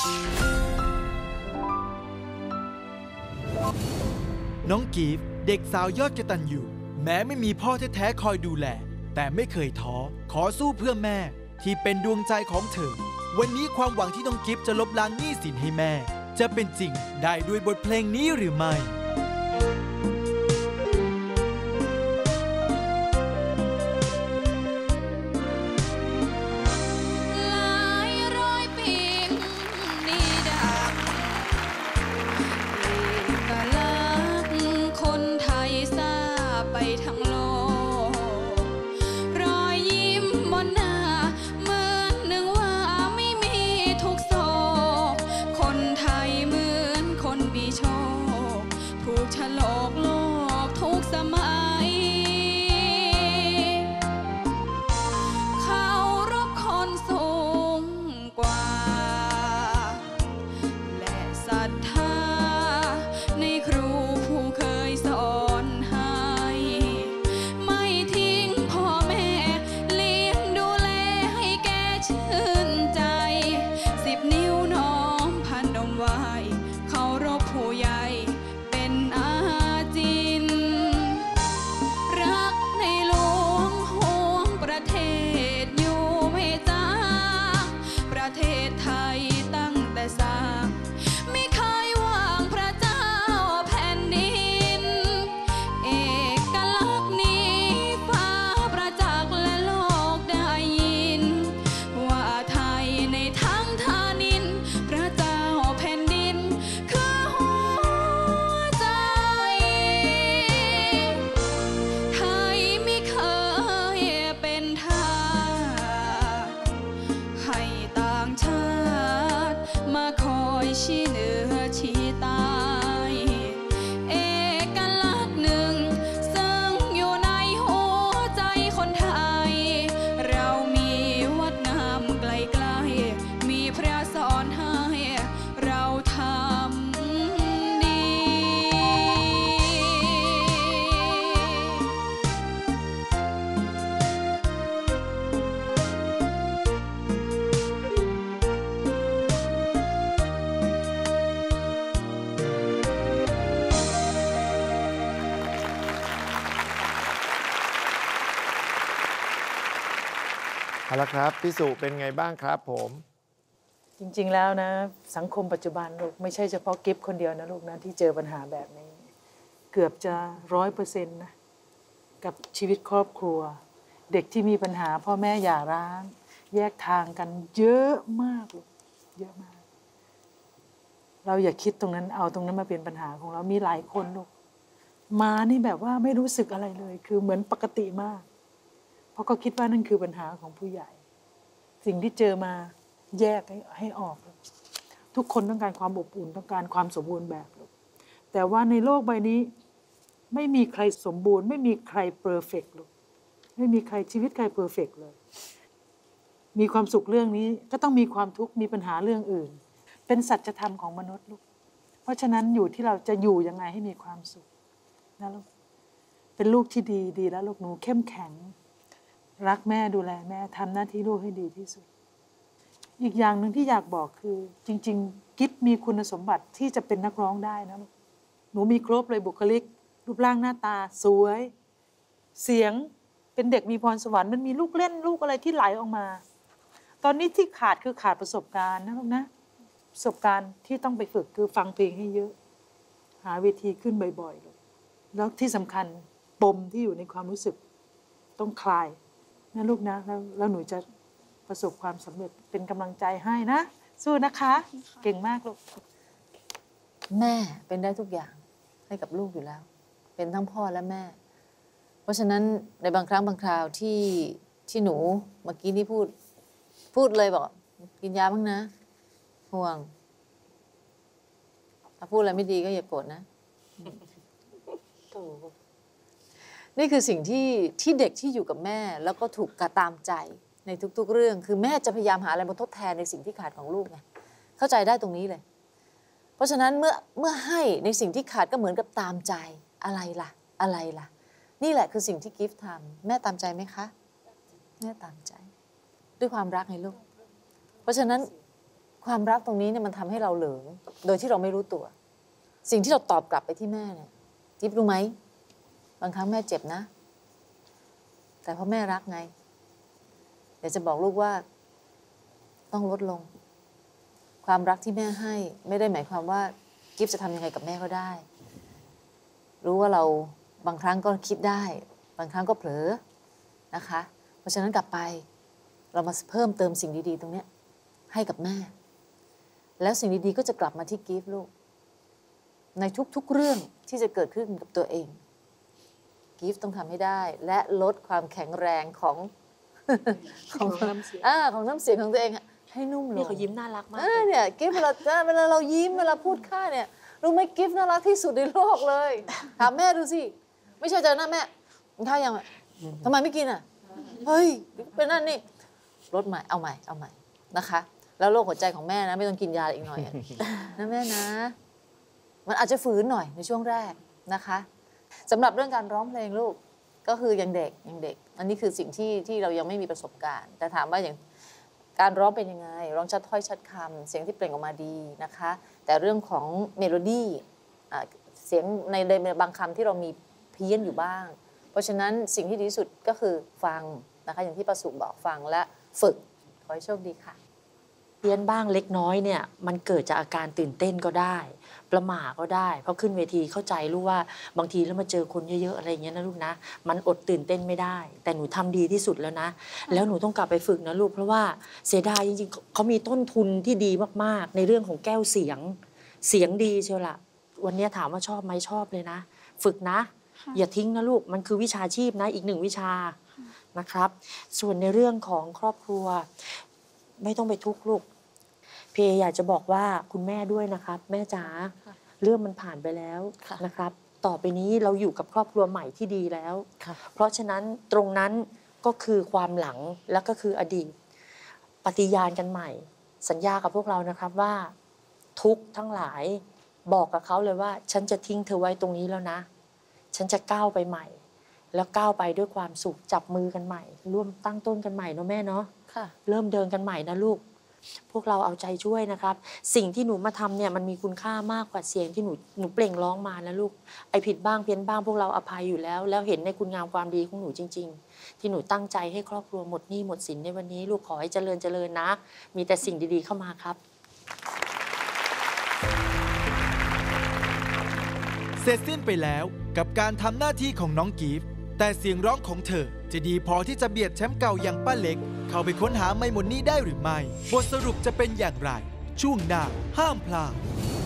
น้องกีฟเด็กสาวยอดกตัญญูแม้ไม่มีพ่อแท้ๆคอยดูแลแต่ไม่เคยท้อขอสู้เพื่อแม่ที่เป็นดวงใจของเธอวันนี้ความหวังที่น้องกิฟจะลบล้างหนี้สินให้แม่จะเป็นจริงได้ด้วยบทเพลงนี้หรือไม่เอาละครับพี่สุเป็นไงบ้างครับผมจริงๆแล้วนะสังคมปัจจุบันลูกไม่ใช่เฉพาะกิฟคนเดียวนะลูกนะที่เจอปัญหาแบบนี้เกือบจะ100%นะกับชีวิตครอบครัวเด็กที่มีปัญหาพ่อแม่หย่าร้างแยกทางกันเยอะมากลูกเยอะมากเราอย่าคิดตรงนั้นเอาตรงนั้นมาเป็นปัญหาของเรามีหลายคนลูกมานี่แบบว่าไม่รู้สึกอะไรเลยคือเหมือนปกติมากเพราะก็คิดว่านั่นคือปัญหาของผู้ใหญ่สิ่งที่เจอมาแยกให้ออกทุกคนต้องการความอบอุ่นต้องการความสมบูรณ์แบบแต่ว่าในโลกใบนี้ไม่มีใครสมบูรณ์ไม่มีใครเพอร์เฟกต์ลูกไม่มีใครชีวิตใครเพอร์เฟกต์เลยมีความสุขเรื่องนี้ก็ต้องมีความทุกข์มีปัญหาเรื่องอื่นเป็นสัจธรรมของมนุษย์ลูกเพราะฉะนั้นอยู่ที่เราจะอยู่ยังไงให้มีความสุขนะลูกเป็นลูกที่ดีแล้วลูกหนูเข้มแข็งรักแม่ดูแลแม่ทำหน้าที่ลูกให้ดีที่สุดอีกอย่างหนึ่งที่อยากบอกคือจริงๆกิ๊บมีคุณสมบัติที่จะเป็นนักร้องได้นะลูกหนูมีครบเลยบุคลิกรูปร่างหน้าตาสวยเสียงเป็นเด็กมีพรสวรรค์มันมีลูกเล่นลูกอะไรที่ไหลออกมาตอนนี้ที่ขาดคือขาดประสบการณ์นะลูกนะประสบการณ์ที่ต้องไปฝึกคือฟังเพลงให้เยอะหาเวทีขึ้นบ่อยๆเลยแล้วที่สำคัญปมที่อยู่ในความรู้สึกต้องคลายนะลูกนะแล้วหนูจะประสบความสำเร็จเป็นกำลังใจให้นะสู้นะคะเก่งมากลูกแม่เป็นได้ทุกอย่างให้กับลูกอยู่แล้วเป็นทั้งพ่อและแม่เพราะฉะนั้นในบางครั้งบางคราวที่หนูเมื่อกี้นี่พูดเลยบอกกินยาบ้างนะห่วงถ้าพูดอะไรไม่ดีก็อย่าโกรธนะนี่คือสิ่งที่เด็กที่อยู่กับแม่แล้วก็ถูกกระตามใจในทุกๆเรื่องคือแม่จะพยายามหาอะไรมาทดแทนในสิ่งที่ขาดของลูกไงเข้าใจได้ตรงนี้เลยเพราะฉะนั้นเมื่อให้ในสิ่งที่ขาดก็เหมือนกับตามใจอะไรล่ะนี่แหละคือสิ่งที่กิฟต์ทำแม่ตามใจไหมคะแม่ตามใจด้วยความรักไงลูกเพราะฉะนั้นความรักตรงนี้เนี่ยมันทำให้เราเหลิงโดยที่เราไม่รู้ตัว สิ่งที่เราตอบกลับไปที่แม่เนี่ยจิ๊บรู้ไหมบางครั้งแม่เจ็บนะ แต่เพราะแม่รักไงเดี๋ยวจะบอกลูกว่าต้องลดลง ความรักที่แม่ให้ไม่ได้หมายความว่ากิฟจะทำยังไงกับแม่ก็ได้ รู้ว่าเราบางครั้งก็คิดได้บางครั้งก็เผลอนะคะเพราะฉะนั้นกลับไปเรามาเพิ่มเติมสิ่งดีๆตรงนี้ให้กับแม่แล้วสิ่งดีๆก็จะกลับมาที่กิฟลูกในทุกๆเรื่องที่จะเกิดขึ้นกับตัวเองกิฟต้องทำให้ได้และลดความแข็งแรงของของน้ำเสียงของน้ำเสียงของตัวเองให้นุ่มลงนี่เขายิ้มน่ารักมากเนี่ยกิฟเวลาเรายิ้มเวลาพูดค่าเนี่ยรู้ไหมกิฟน่ารักที่สุดในโลกเลยถามแม่ดูสิไม่ใช่เจอหน้าแม่กินข้าวยังทำไมไม่กินอ่ะเฮ้ยเป็นนั่นนี่ลดใหม่เอาใหม่นะคะแล้วโรคหัวใจของแม่นะไม่ต้องกินยาอีกหน่อย นะแม่นะมันอาจจะฝืนหน่อยในช่วงแรกนะคะสำหรับเรื่องการร้องเพลงลูกก็คือยังเด็กอันนี้คือสิ่งที่เรายังไม่มีประสบการณ์แต่ถามว่าอย่างการร้องเป็นยังไงร้องชัดถ้อยชัดคำเสียงที่เปล่งออกมาดีนะคะแต่เรื่องของเมโลดี้เสียงในบางคำที่เรามีเพี้ยนอยู่บ้างเพราะฉะนั้นสิ่งที่ดีที่สุดก็คือฟังนะคะอย่างที่ประสุบอกฟังและฝึกขอให้โชคดีค่ะเพี้ยนบ้างเล็กน้อยเนี่ยมันเกิดจากอาการตื่นเต้นก็ได้ประหม่าก็ได้เพราะขึ้นเวทีเข้าใจรู้ว่าบางทีแล้วมาเจอคนเยอะๆอะไรอย่างเงี้ยนะลูกนะมันอดตื่นเต้นไม่ได้แต่หนูทำดีที่สุดแล้วนะแล้วหนูต้องกลับไปฝึกนะลูกเพราะว่าเสียดายจริงๆเขามีต้นทุนที่ดีมากๆในเรื่องของแก้วเสียงดีเชียวล่ะวันนี้ถามว่าชอบไหมชอบเลยนะฝึกนะอย่าทิ้งนะลูกมันคือวิชาชีพนะอีกหนึ่งวิชานะครับส่วนในเรื่องของครอบครัวไม่ต้องไปทุกข์ลูกเพยอยากจะบอกว่าคุณแม่ด้วยนะครับแม่จ๋าเรื่องมันผ่านไปแล้วนะครับต่อไปนี้เราอยู่กับครอบครัวใหม่ที่ดีแล้วเพราะฉะนั้นตรงนั้นก็คือความหลังและก็คืออดีตปฏิญาณกันใหม่สัญญากับพวกเรานะครับว่าทุกข์ทั้งหลายบอกกับเขาเลยว่าฉันจะทิ้งเธอไว้ตรงนี้แล้วนะฉันจะก้าวไปใหม่แล้วก้าวไปด้วยความสุขจับมือกันใหม่ร่วมตั้งต้นกันใหม่เนาะแม่เนาะเริ่มเดินกันใหม่นะลูกพวกเราเอาใจช่วยนะครับสิ่งที่หนูมาทำเนี่ยมันมีคุณค่ามากกว่าเสียงที่หนูเปล่งร้องมานะลูกไอผิดบ้างเพี้ยนบ้างพวกเราอภัยอยู่แล้วเห็นในคุณงามความดีของหนูจริงๆที่หนูตั้งใจให้ครอบครัวหมดหนี้หมดสินในวันนี้ลูกขอให้เจริญนะมีแต่สิ่งดีๆเข้ามาครับเสร็จสิ้นไปแล้วกับการทำหน้าที่ของน้องกีฟแต่เสียงร้องของเธอจะดีพอที่จะเบียดแชมป์เก่าอย่างป้าเล็กเข้าไปค้นหาไม่หมดนี้ได้หรือไม่บทสรุปจะเป็นอย่างไรช่วงหน้าห้ามพลาด